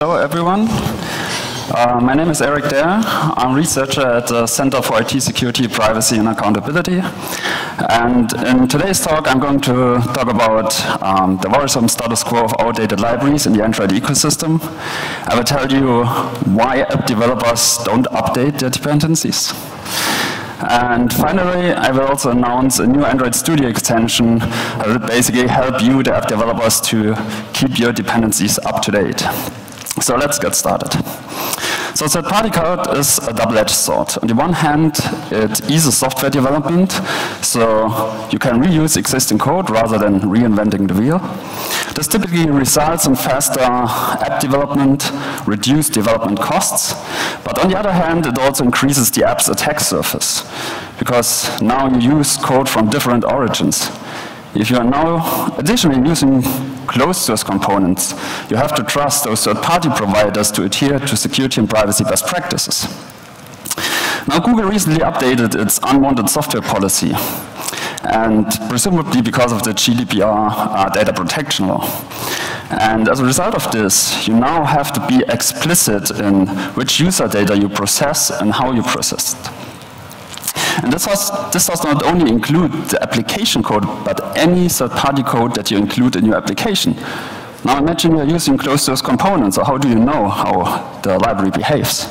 Hello everyone, my name is Eric Dare. I'm a researcher at the Center for IT Security, Privacy and Accountability. And in today's talk I'm going to talk about the worrisome status quo of outdated libraries in the Android ecosystem. I will tell you why app developers don't update their dependencies. And finally, I will also announce a new Android Studio extension that will basically help you, the app developers, to keep your dependencies up to date. So let's get started. So third-party code is a double-edged sword. On the one hand, it eases software development, so you can reuse existing code rather than reinventing the wheel. This typically results in faster app development, reduced development costs, but on the other hand, it also increases the app's attack surface, because now you use code from different origins. If you are now additionally using closed source components, you have to trust those third-party providers to adhere to security and privacy best practices. Now, Google recently updated its unwanted software policy, and presumably because of the GDPR data protection law. And as a result of this, you now have to be explicit in which user data you process and how you process it. And this does not only include the application code, but any third-party code that you include in your application. Now imagine you're using closed-source components, so how do you know how the library behaves?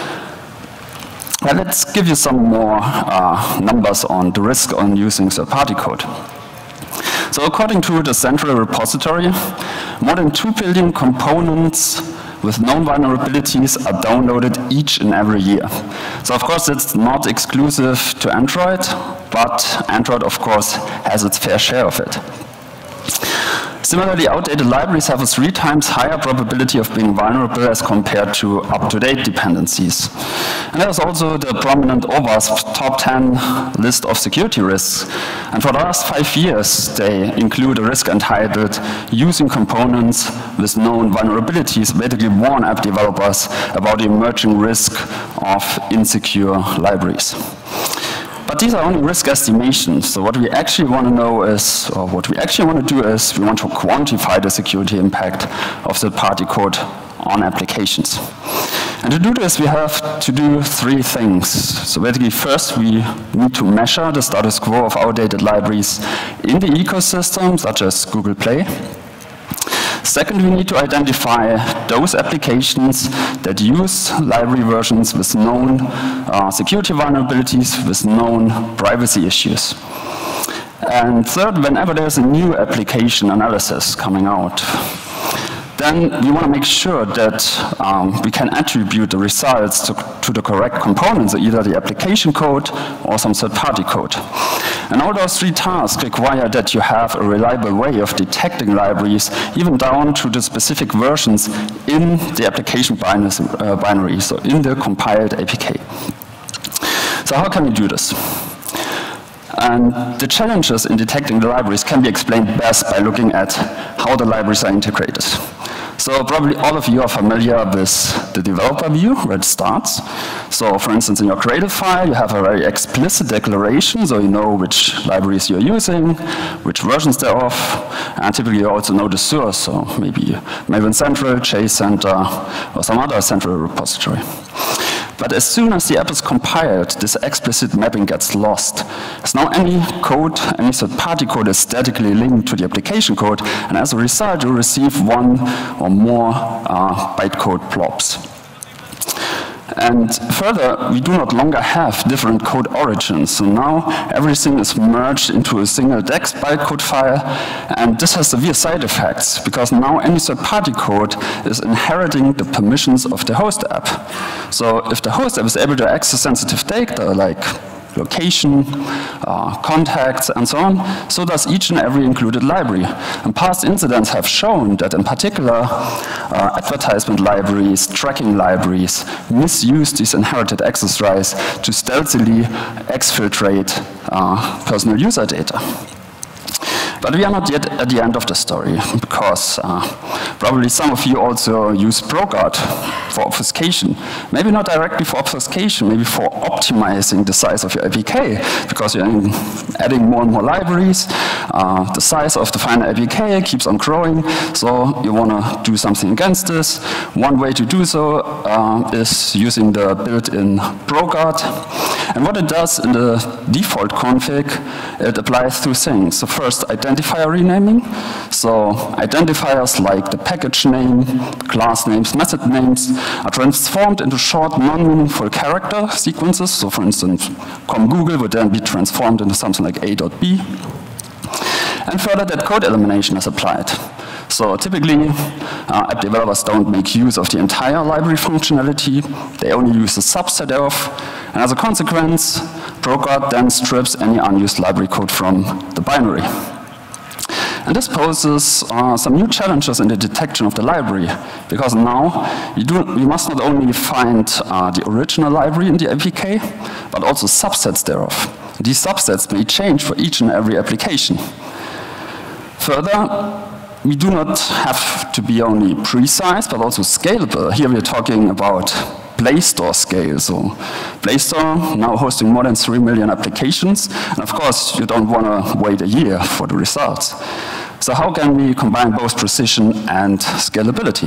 Well, let's give you some more numbers on the risk on using third-party code. So according to the central repository, more than 2 billion components with known vulnerabilities are downloaded each and every year. So of course it's not exclusive to Android, but Android of course has its fair share of it. Similarly, outdated libraries have a 3 times higher probability of being vulnerable as compared to up-to-date dependencies. And there's also the prominent OWASP top 10 list of security risks. And for the last 5 years, they include a risk entitled using components with known vulnerabilities, basically warn app developers about the emerging risk of insecure libraries. But these are only risk estimations, so what we actually want to know is, or what we actually want to do is, we want to quantify the security impact of third-party code on applications. And to do this, we have to do 3 things. So basically, first, we need to measure the status quo of outdated libraries in the ecosystem, such as Google Play. Second, we need to identify those applications that use library versions with known security vulnerabilities, with known privacy issues. And third, whenever there's a new application analysis coming out, then we want to make sure that we can attribute the results to the correct components, either the application code or some third-party code. And all those 3 tasks require that you have a reliable way of detecting libraries, even down to the specific versions in the application binary, so in the compiled APK. So how can we do this? And the challenges in detecting the libraries can be explained best by looking at how the libraries are integrated. So probably all of you are familiar with the developer view, where it starts. So for instance, in your creative file, you have a very explicit declaration, so you know which libraries you're using, which versions they're of, and typically you also know the source, so maybe Maven Central, JCenter, or some other central repository. But as soon as the app is compiled, this explicit mapping gets lost. As now any code, any third-party code is statically linked to the application code, and as a result, you receive 1 or more bytecode blobs. And further, we do not longer have different code origins. So now everything is merged into a single DEX bytecode file, and this has severe side effects, because now any third-party code is inheriting the permissions of the host app. So if the host app is able to access sensitive data like location, contacts, and so on, so does each and every included library. And past incidents have shown that in particular, advertisement libraries, tracking libraries, misuse these inherited access rights to stealthily exfiltrate personal user data. But we are not yet at the end of the story, because probably some of you also use ProGuard for obfuscation. Maybe not directly for obfuscation, maybe for optimizing the size of your APK, because you're adding more and more libraries. The size of the final APK keeps on growing, so you want to do something against this. One way to do so is using the built-in ProGuard. And what it does in the default config, it applies two things. So first, identifier renaming. So identifiers like the package name, class names, method names are transformed into short, non-meaningful character sequences. So for instance, com_google would then be transformed into something like a.b. And further, that code elimination is applied. So typically, app developers don't make use of the entire library functionality. They only use a subset thereof. And as a consequence, ProGuard then strips any unused library code from the binary. And this poses some new challenges in the detection of the library, because now you must not only find the original library in the APK, but also subsets thereof. These subsets may change for each and every application. Further, we do not have to be only precise, but also scalable. Here we are talking about Play Store scale. So Play Store now hosting more than 3 million applications. And of course, you don't want to wait a year for the results. So how can we combine both precision and scalability?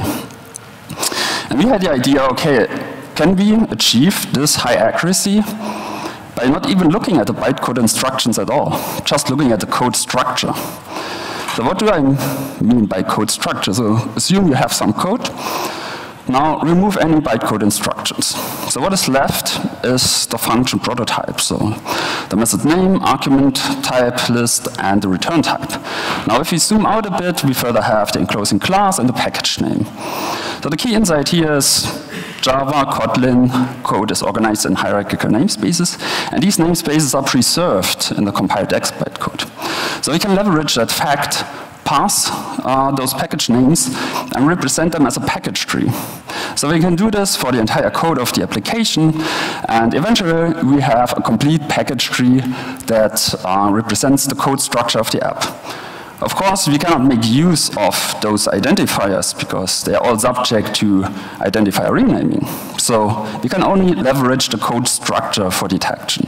And we had the idea, okay, can we achieve this high accuracy by not even looking at the bytecode instructions at all, just looking at the code structure? So what do I mean by code structure? So assume you have some code. Now remove any bytecode instructions. So what is left is the function prototype. So the method name, argument type, list, and the return type. Now if we zoom out a bit, we further have the enclosing class and the package name. So the key insight here is Java, Kotlin code is organized in hierarchical namespaces, and these namespaces are preserved in the compiled X bytecode. So we can leverage that fact, pass those package names, and represent them as a package tree. So we can do this for the entire code of the application, and eventually we have a complete package tree that represents the code structure of the app. Of course, we cannot make use of those identifiers because they are all subject to identifier renaming. So we can only leverage the code structure for detection.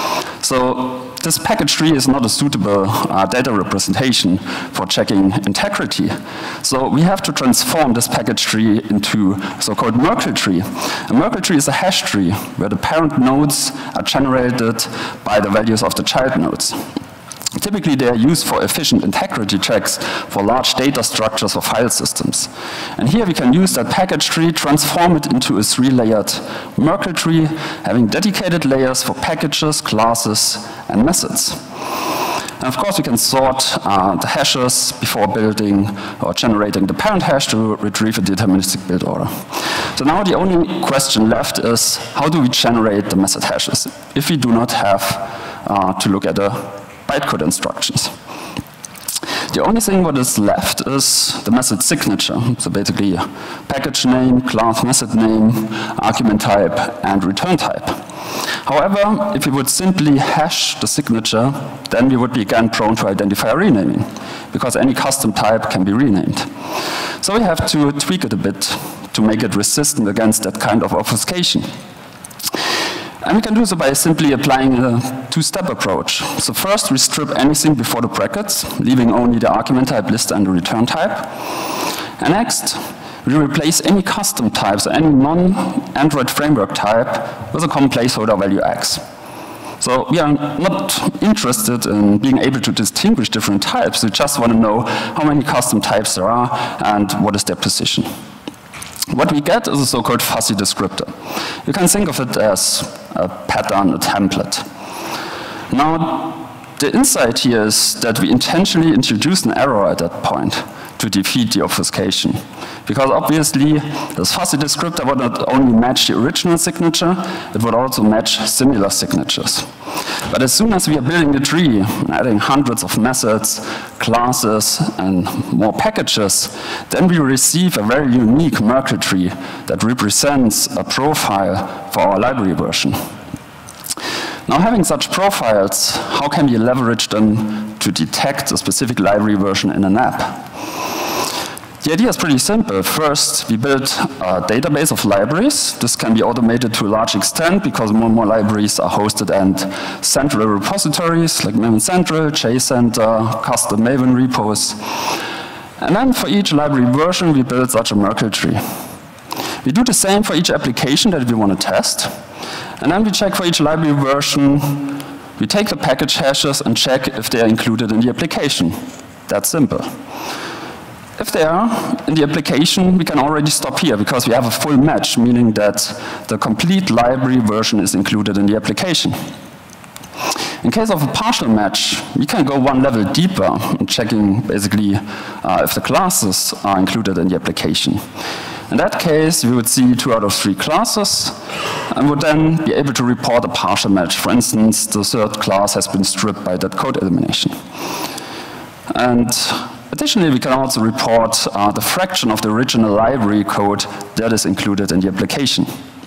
So this package tree is not a suitable data representation for checking integrity. So we have to transform this package tree into a so-called Merkle tree. A Merkle tree is a hash tree where the parent nodes are generated by the values of the child nodes. Typically, they are used for efficient integrity checks for large data structures or file systems. And here we can use that package tree, transform it into a 3-layered Merkle tree, having dedicated layers for packages, classes, and methods. And of course, we can sort the hashes before building or generating the parent hash to retrieve a deterministic build order. So now the only question left is, how do we generate the method hashes if we do not have to look at the bytecode instructions? The only thing what is left is the method signature. So basically, package name, class method name, argument type, and return type. However, if we would simply hash the signature, then we would be again prone to identifier renaming, because any custom type can be renamed. So we have to tweak it a bit to make it resistant against that kind of obfuscation. And we can do so by simply applying a two-step approach. So first, we strip anything before the brackets, leaving only the argument type, list, and the return type. And next, we replace any custom types, any non-Android framework type, with a common placeholder value x. So we are not interested in being able to distinguish different types. We just want to know how many custom types there are and what is their position. What we get is a so-called fuzzy descriptor. You can think of it as a pattern, a template. Now, the insight here is that we intentionally introduced an error at that point to defeat the obfuscation. Because obviously, this fuzzy descriptor would not only match the original signature, it would also match similar signatures. But as soon as we are building the tree, adding hundreds of methods, classes, and more packages, then we receive a very unique Merkle tree that represents a profile for our library version. Now, having such profiles, how can we leverage them to detect a specific library version in an app? The idea is pretty simple. First, we build a database of libraries. This can be automated to a large extent because more and more libraries are hosted in central repositories like Maven Central, JCenter, custom Maven repos. And then for each library version, we build such a Merkle tree. We do the same for each application that we want to test. And then we check for each library version. We take the package hashes and check if they are included in the application. That's simple. If they are in the application, we can already stop here because we have a full match, meaning that the complete library version is included in the application. In case of a partial match, we can go one level deeper in checking basically if the classes are included in the application. In that case, we would see 2 out of 3 classes and would then be able to report a partial match. For instance, the third class has been stripped by that code elimination. And additionally, we can also report the fraction of the original library code that is included in the application.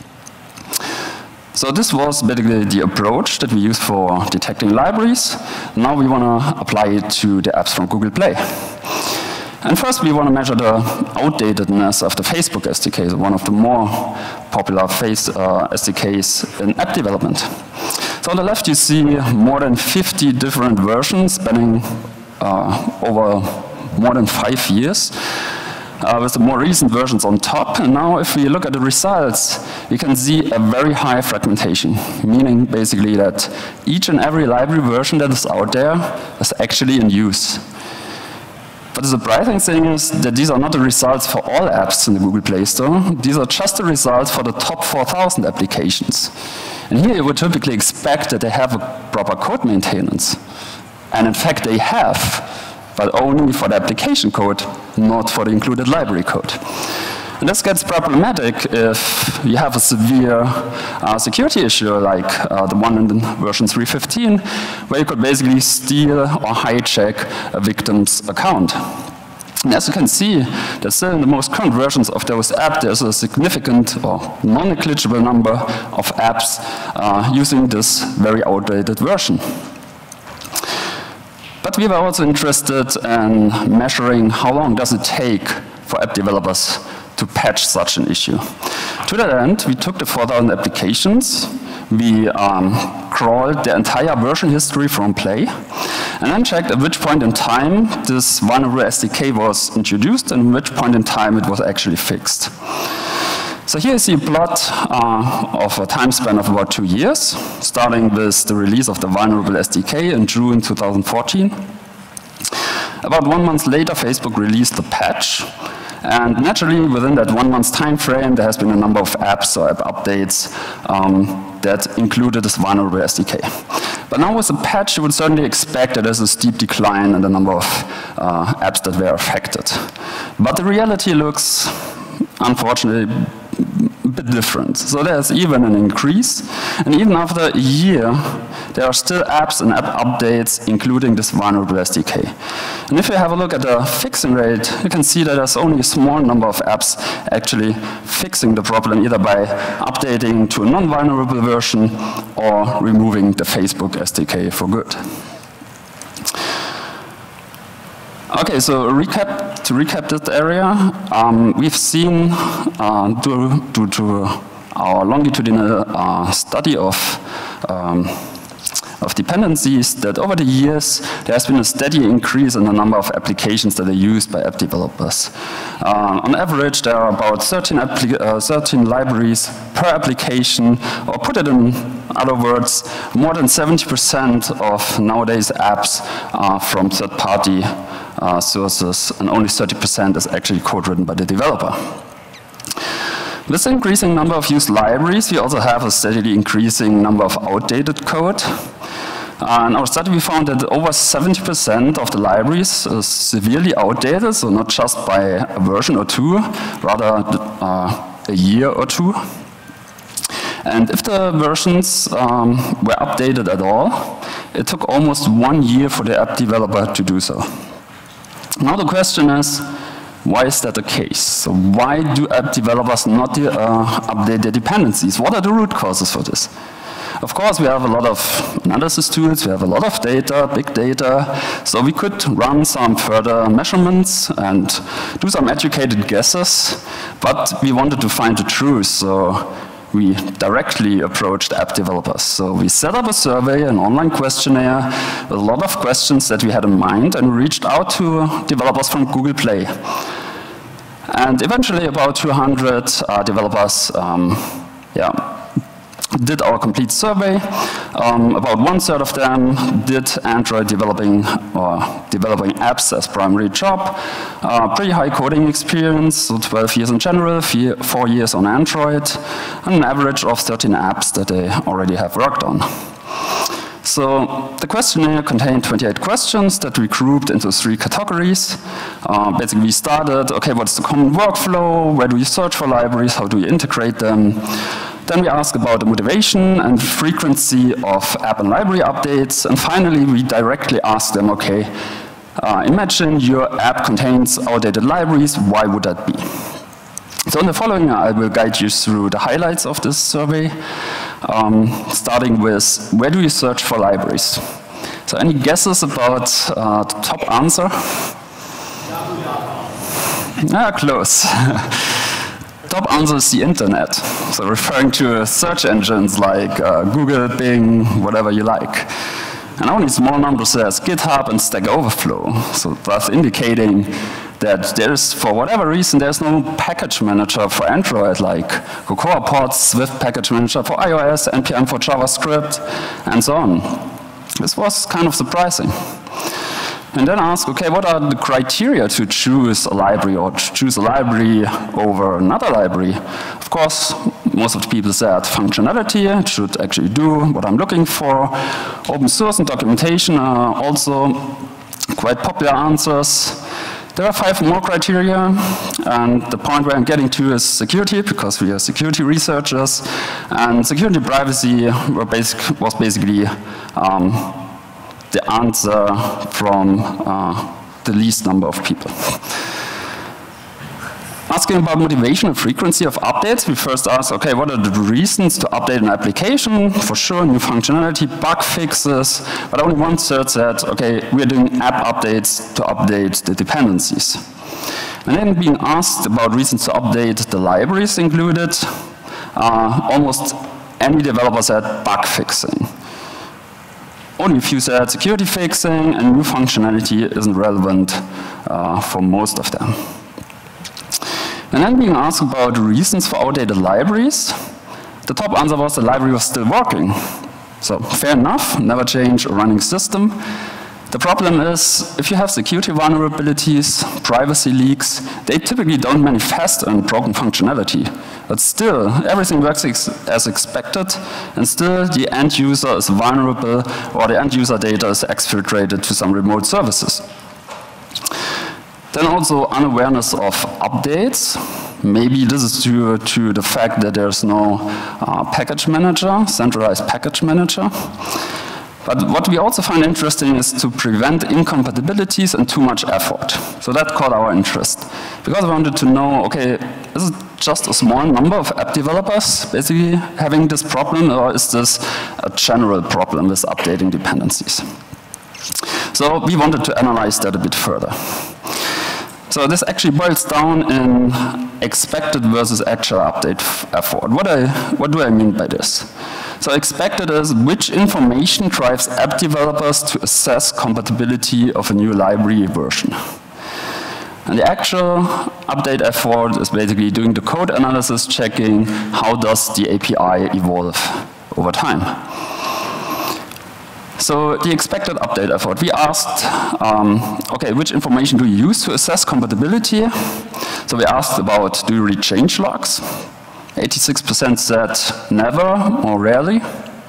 So this was basically the approach that we use for detecting libraries. Now we want to apply it to the apps from Google Play. And first we want to measure the outdatedness of the Facebook SDK, one of the more popular SDKs in app development. So on the left you see more than 50 different versions spanning over more than 5 years, with the more recent versions on top. And now if we look at the results, we can see a very high fragmentation, meaning basically that each and every library version that is out there is actually in use. But the surprising thing is that these are not the results for all apps in the Google Play Store. These are just the results for the top 4,000 applications. And here you would typically expect that they have a proper code maintenance. And in fact they have, but only for the application code, not for the included library code. And this gets problematic if you have a severe security issue like the one in version 3.15, where you could basically steal or hijack a victim's account. And as you can see, that still in the most current versions of those apps, there's a significant or non-negligible number of apps using this very outdated version. But we were also interested in measuring how long does it take for app developers to patch such an issue. To that end, we took the 4,000 applications, we crawled the entire version history from Play, and then checked at which point in time this vulnerable SDK was introduced and which point in time it was actually fixed. So here you see a plot of a time span of about 2 years, starting with the release of the vulnerable SDK in June 2014. About 1 month later, Facebook released the patch. And naturally, within that 1 month time frame, there has been a number of apps or app updates that included this vulnerable SDK. But now with the patch, you would certainly expect that there's a steep decline in the number of apps that were affected. But the reality looks, unfortunately, a bit different. So there's even an increase, and even after a year, there are still apps and app updates including this vulnerable SDK. And if you have a look at the fixing rate, you can see that there's only a small number of apps actually fixing the problem, either by updating to a non-vulnerable version or removing the Facebook SDK for good. Okay, so to recap this area, we've seen, due to our longitudinal study of dependencies, that over the years there has been a steady increase in the number of applications that are used by app developers. On average, there are about 13 libraries per application, or put it in other words, more than 70% of nowadays apps are from third-party sources, and only 30% is actually code written by the developer. With the increasing number of used libraries, we also have a steadily increasing number of outdated code. In our study, we found that over 70% of the libraries is severely outdated, so not just by a version or two, rather a year or two. And if the versions were updated at all, it took almost 1 year for the app developer to do so. Now the question is, why is that the case? So why do app developers not update their dependencies? What are the root causes for this? Of course, we have a lot of analysis tools, we have a lot of data, big data, so we could run some further measurements and do some educated guesses, but we wanted to find the truth, so we directly approached app developers. So we set up a survey, an online questionnaire, with a lot of questions that we had in mind, and we reached out to developers from Google Play. And eventually about 200 developers did our complete survey. About 1/3 of them did Android developing apps as primary job. Pretty high coding experience, so 12 years in general, 4 years on Android, and an average of 13 apps that they already have worked on. So the questionnaire contained 28 questions that we grouped into 3 categories. Basically, we started, okay, what's the common workflow? Where do you search for libraries? How do you integrate them? Then we asked about the motivation and frequency of app and library updates. And finally, we directly asked them, okay, imagine your app contains outdated libraries. Why would that be? So in the following, I will guide you through the highlights of this survey, starting with, where do you search for libraries? So any guesses about the top answer? Close. Top answer is the internet. So referring to search engines like Google, Bing, whatever you like. And only small numbers says GitHub and Stack Overflow. So thus indicating that there's, for whatever reason, there's no package manager for Android, like Cocoa Pods, Swift package manager for iOS, NPM for JavaScript, and so on. This was kind of surprising. And then ask, okay, what are the criteria to choose a library or to choose a library over another library? Of course, most of the people said functionality, it should actually do what I'm looking for. Open source and documentation are also quite popular answers. There are 5 more criteria, and the point where I'm getting to is security, because we are security researchers, and security and privacy was basically the answer from the least number of people. Asking about motivation and frequency of updates, we first asked, okay, what are the reasons to update an application? For sure, new functionality, bug fixes, but only 1/3 said, okay, we're doing app updates to update the dependencies. And then being asked about reasons to update the libraries included, almost any developer said bug fixing. Only a few said security fixing, and new functionality isn't relevant for most of them. And then being asked about reasons for outdated libraries, the top answer was the library was still working. So fair enough, never change a running system. The problem is, if you have security vulnerabilities, privacy leaks, they typically don't manifest in broken functionality. But still, everything works as expected, and still the end user is vulnerable, or the end user data is exfiltrated to some remote services. Then also unawareness of updates. Maybe this is due to the fact that there's no package manager, centralized package manager. But what we also find interesting is to prevent incompatibilities and too much effort. So that caught our interest. Because we wanted to know, okay, is it just a small number of app developers basically having this problem, or is this a general problem with updating dependencies? So we wanted to analyze that a bit further. So this actually boils down in expected versus actual update effort. What do I mean by this? So expected is which information drives app developers to assess compatibility of a new library version. And the actual update effort is basically doing the code analysis, checking how does the API evolve over time. So the expected update effort, we asked, okay, which information do you use to assess compatibility? So we asked about, do you read change logs? 86% said never or rarely.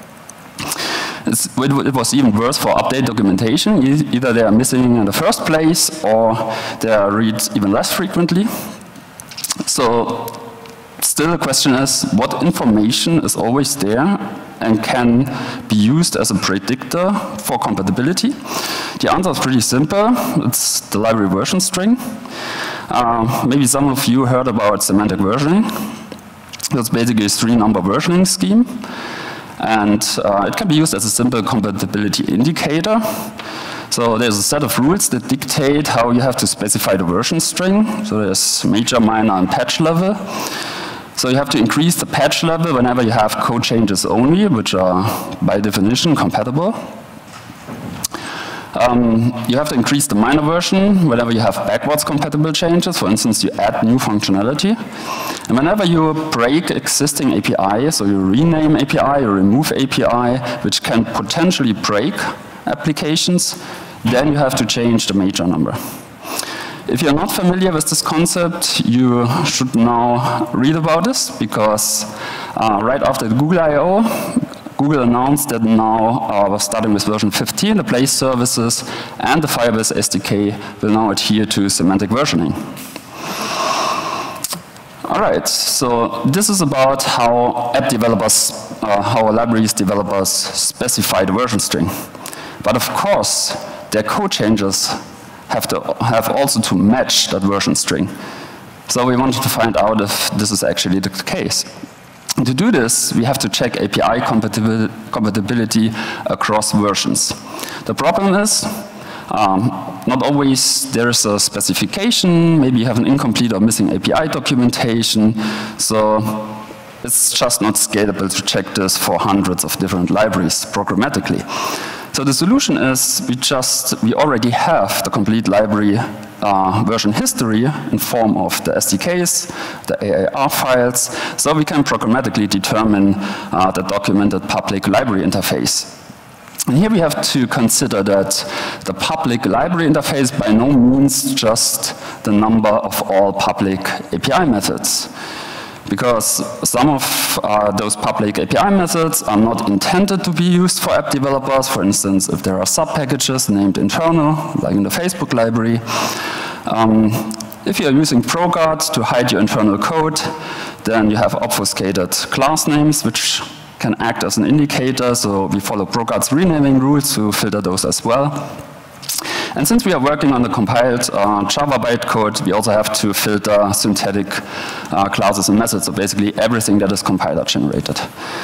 It was even worse for update documentation. Either they are missing in the first place, or they are read even less frequently. So still the question is, what information is always there and can be used as a predictor for compatibility? The answer is pretty simple. It's the library version string. Maybe some of you heard about semantic versioning. That's basically a 3-number versioning scheme. And it can be used as a simple compatibility indicator. So there's a set of rules that dictate how you have to specify the version string. So there's major, minor, and patch level. So you have to increase the patch level whenever you have code changes only, which are by definition compatible. You have to increase the minor version whenever you have backwards compatible changes. For instance, you add new functionality. And whenever you break existing API, so you rename API or remove API, which can potentially break applications, then you have to change the major number. If you're not familiar with this concept, you should now read about this, because right after the Google I/O, Google announced that now, starting with version 15, the Play services and the Firebase SDK will now adhere to semantic versioning. All right, so this is about how app developers, how libraries developers specify the version string. But of course, their code changes have also to match that version string. So we wanted to find out if this is actually the case. To do this, we have to check API compatibility across versions. The problem is, not always there is a specification, maybe you have an incomplete or missing API documentation, so it's just not scalable to check this for hundreds of different libraries programmatically. So the solution is we already have the complete library version history in form of the SDKs, the AAR files, so we can programmatically determine the documented public library interface. And here we have to consider that the public library interface by no means just the number of all public API methods, because some of those public API methods are not intended to be used for app developers. For instance, if there are sub-packages named internal, like in the Facebook library. If you're using ProGuard to hide your internal code, then you have obfuscated class names, which can act as an indicator. So we follow ProGuard's renaming rules to filter those as well. And since we are working on the compiled Java bytecode, we also have to filter synthetic classes and methods, so basically everything that is compiler generated.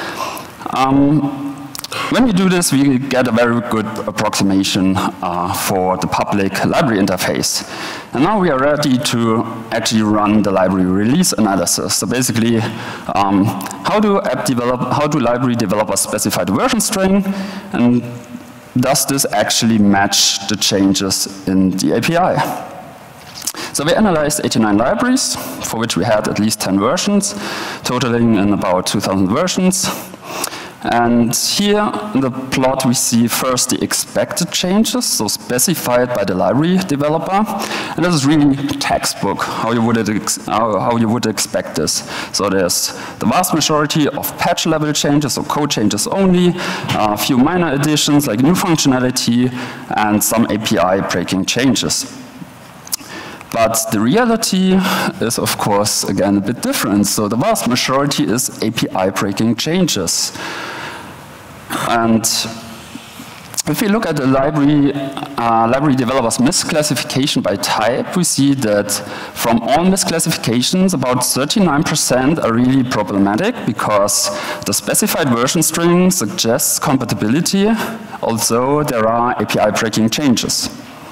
When we do this, we get a very good approximation for the public library interface. And now we are ready to actually run the library release analysis. So basically, how do library developers specify the version string, and does this actually match the changes in the API? So we analyzed 89 libraries, for which we had at least 10 versions, totaling in about 2,000 versions. And here in the plot we see first the expected changes, so specified by the library developer. And this is really textbook, how you would expect this. So there's the vast majority of patch level changes, so code changes only, a few minor additions like new functionality, and some API breaking changes. But the reality is, of course, again, a bit different. So the vast majority is API breaking changes. And if we look at the library developers' misclassification by type, we see that from all misclassifications, about 39% are really problematic, because the specified version string suggests compatibility, although there are API breaking changes.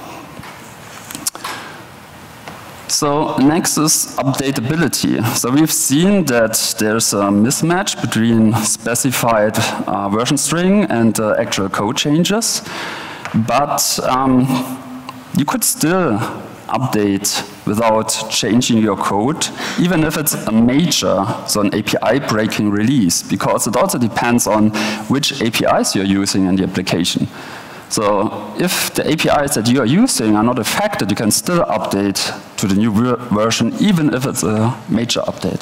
So next is updatability. So we've seen that there's a mismatch between specified version string and actual code changes, but you could still update without changing your code, even if it's a major, so an API breaking release, because it also depends on which APIs you're using in the application. So if the APIs that you are using are not affected, you can still update to the new version, even if it's a major update.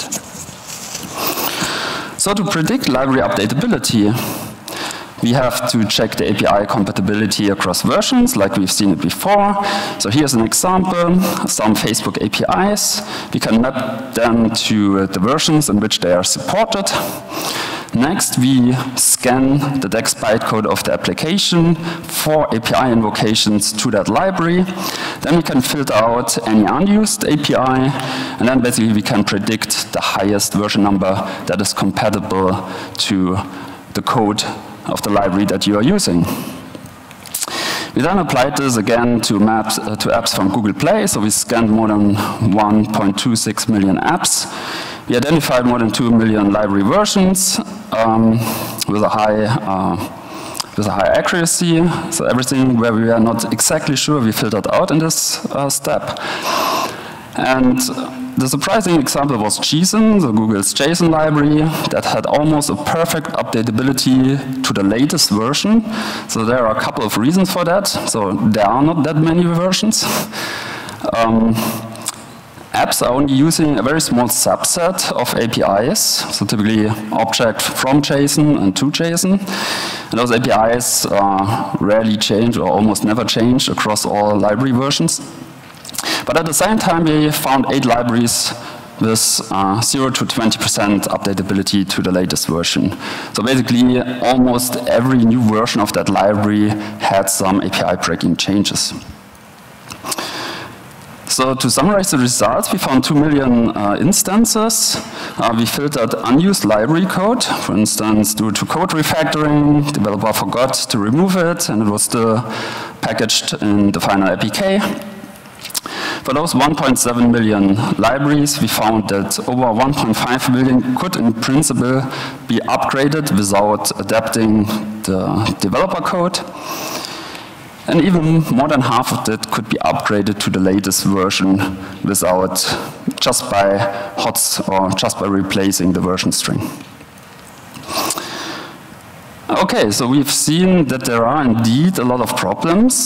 So to predict library updatability, we have to check the API compatibility across versions, like we've seen it before. So here's an example, some Facebook APIs. We can map them to the versions in which they are supported. Next, we scan the text bytecode of the application for API invocations to that library. Then we can filter out any unused API, and then basically we can predict the highest version number that is compatible to the code of the library that you are using. We then applied this again to apps from Google Play, so we scanned more than 1.26 million apps. We identified more than 2 million library versions with a high accuracy, so everything where we are not exactly sure we filtered out in this step. And the surprising example was JSON, so Google's JSON library, that had almost a perfect updatability to the latest version. So there are a couple of reasons for that. So there are not that many versions. Apps are only using a very small subset of APIs, so typically object from JSON and to JSON. And those APIs rarely change or almost never change across all library versions. But at the same time, we found 8 libraries with 0 to 20% updatability to the latest version. So basically, almost every new version of that library had some API breaking changes. So to summarize the results, we found 2 million instances. We filtered unused library code, for instance, due to code refactoring, developer forgot to remove it, and it was still packaged in the final APK. For those 1.7 million libraries, we found that over 1.5 million could in principle be upgraded without adapting the developer code. And even more than half of that could be upgraded to the latest version without, just by HOTS or just by replacing the version string. Okay, so we've seen that there are indeed a lot of problems.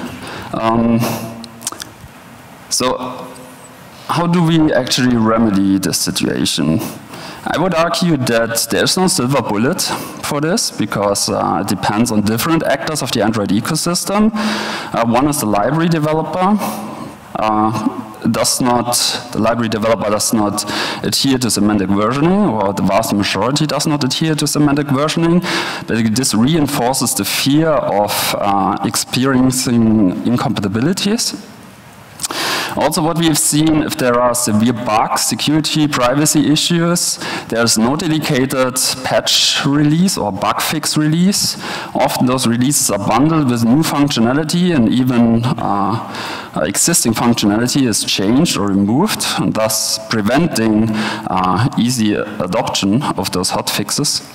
So how do we actually remedy this situation? I would argue that there's no silver bullet for this, because it depends on different actors of the Android ecosystem. One is the library developer. The library developer does not adhere to semantic versioning, or the vast majority does not adhere to semantic versioning. Basically, this reinforces the fear of experiencing incompatibilities. Also, what we've seen, if there are severe bugs, security, privacy issues, there's no dedicated patch release or bug fix release. Often those releases are bundled with new functionality, and even existing functionality is changed or removed, and thus preventing easy adoption of those hot fixes.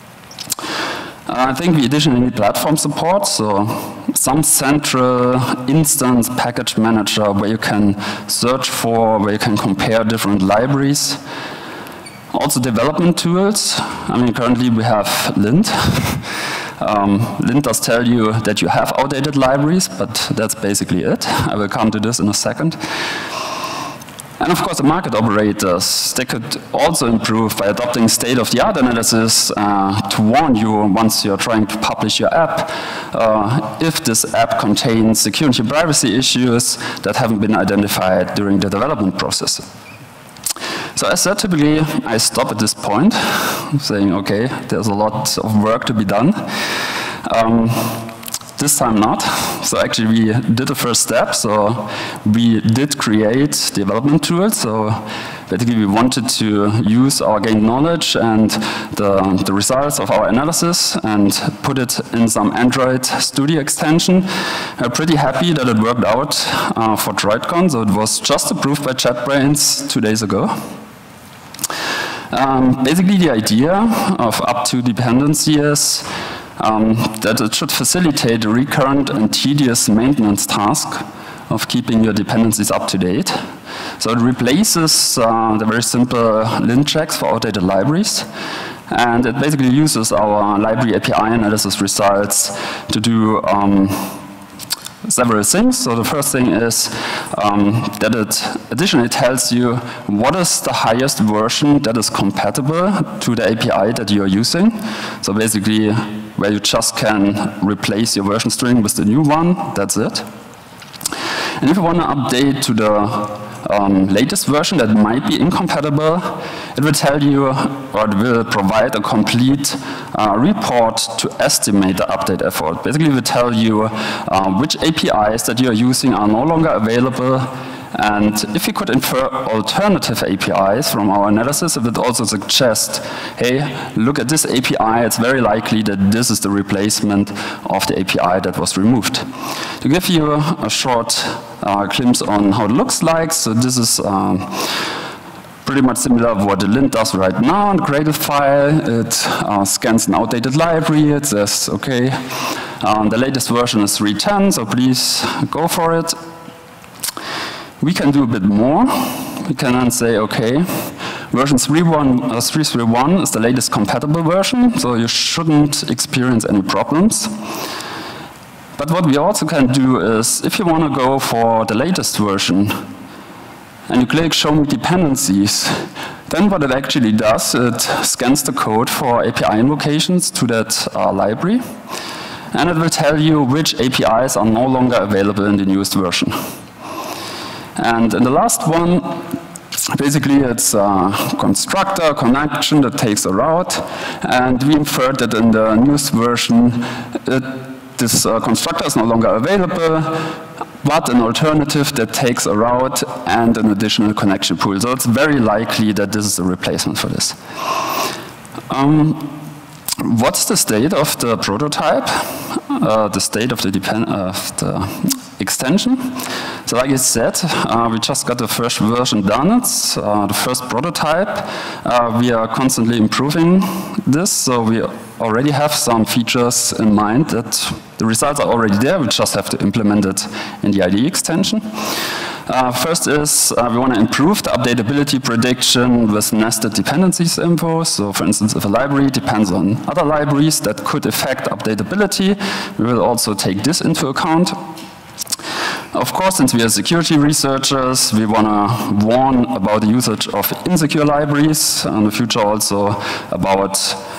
I think we additionally need platform support, so some central instance package manager where you can search for, where you can compare different libraries. Also development tools. I mean, currently we have Lint. Lint does tell you that you have outdated libraries, but that's basically it. I will come to this in a second. And of course, the market operators, they could also improve by adopting state-of-the-art analysis to warn you once you're trying to publish your app if this app contains security and privacy issues that haven't been identified during the development process. So as said, typically I stop at this point, saying, okay, there's a lot of work to be done. This time not. So actually we did the first step. So we did create development tools. So basically we wanted to use our gained knowledge and the results of our analysis and put it in some Android Studio extension. I'm pretty happy that it worked out for DroidCon. So it was just approved by JetBrains 2 days ago. Basically the idea of up-to dependency is that it should facilitate the recurrent and tedious maintenance task of keeping your dependencies up to date. So it replaces the very simple lint checks for outdated libraries. And it basically uses our library API analysis results to do several things. So the first thing is that it additionally tells you what is the highest version that is compatible to the API that you are using. So basically, where you just can replace your version string with the new one, that's it. And if you want to update to the latest version that might be incompatible, it will tell you, or it will provide a complete report to estimate the update effort. Basically, it will tell you which APIs that you are using are no longer available And if we could infer alternative APIs from our analysis, it would also suggest, hey, look at this API, it's very likely that this is the replacement of the API that was removed. To give you a short glimpse on how it looks like, so this is pretty much similar to what the lint does right now in the Gradle file. It scans an outdated library, it says, okay, the latest version is 3.10, so please go for it. We can do a bit more. We can then say, okay, version 3.1 is the latest compatible version, so you shouldn't experience any problems. But what we also can do is, if you want to go for the latest version, and you click Show Me Dependencies, then what it actually does, it scans the code for API invocations to that library, and it will tell you which APIs are no longer available in the newest version. And in the last one, basically it's a constructor connection that takes a route, and we inferred that in the newest version, this constructor is no longer available, but an alternative that takes a route and an additional connection pool. So it's very likely that this is a replacement for this. What's the state of the prototype? The state of the extension. So like I said, we just got the first version done. It's the first prototype. We are constantly improving this, so we already have some features in mind that the results are already there. We just have to implement it in the IDE extension. First is we want to improve the updatability prediction with nested dependencies info. So for instance, if a library depends on other libraries that could affect updatability, we will also take this into account. Of course, since we are security researchers, we want to warn about the usage of insecure libraries, and in the future also about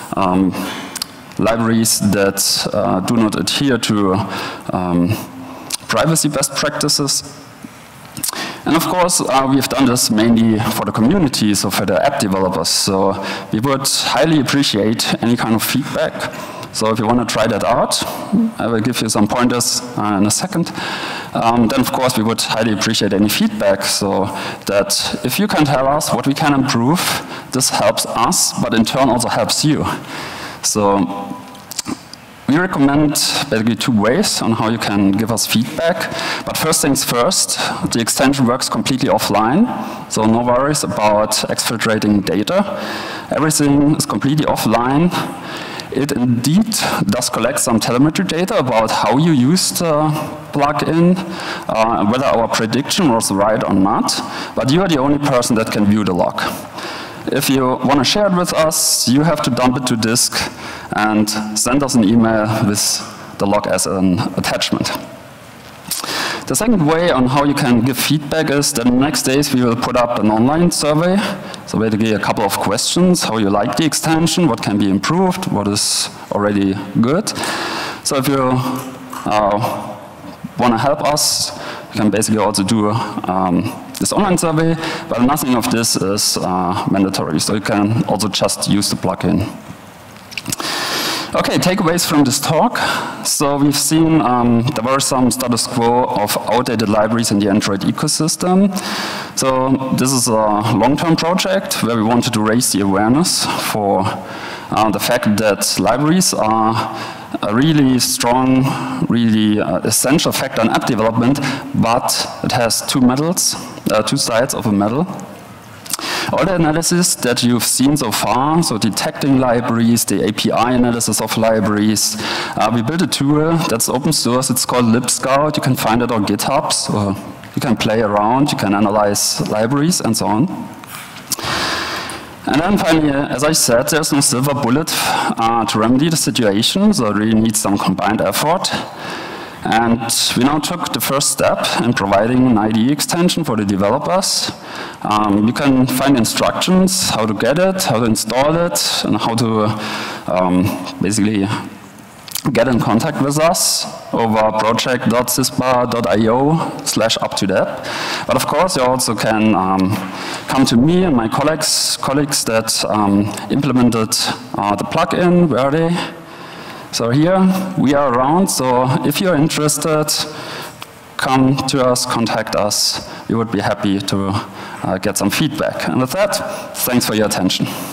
libraries that do not adhere to privacy best practices. And of course, we have done this mainly for the community, so for the app developers. So we would highly appreciate any kind of feedback. So if you want to try that out, I will give you some pointers in a second. Then of course we would highly appreciate any feedback, so that if you can tell us what we can improve, this helps us, but in turn also helps you. So we recommend basically two ways on how you can give us feedback. But first things first, the extension works completely offline, so no worries about exfiltrating data. Everything is completely offline. It indeed does collect some telemetry data about how you used the plugin, whether our prediction was right or not, but you are the only person that can view the log. If you want to share it with us, you have to dump it to disk and send us an email with the log as an attachment. The second way on how you can give feedback is that in the next days we will put up an online survey. So basically a couple of questions, how you like the extension, what can be improved, what is already good. So if you want to help us, you can basically also do this online survey, but nothing of this is mandatory. So you can also just use the plugin. Okay, takeaways from this talk. So we've seen there were some status quo of outdated libraries in the Android ecosystem. So this is a long-term project where we wanted to raise the awareness for the fact that libraries are a really strong, really essential factor in app development, but it has two sides of a medal. All the analysis that you've seen so far, so detecting libraries, the API analysis of libraries, we built a tool that's open source. It's called LibScout. You can find it on GitHub. So you can play around, you can analyze libraries, and so on. And then finally, as I said, there's no silver bullet to remedy the situation, so it really needs some combined effort. And we now took the first step in providing an IDE extension for the developers. You can find instructions how to get it, how to install it, and how to basically get in contact with us over project.cispa.io/up2deb. But of course, you also can come to me and my colleagues that implemented the plugin. Where are they? So here, we are around, so if you're interested, come to us, contact us. We would be happy to get some feedback. And with that, thanks for your attention.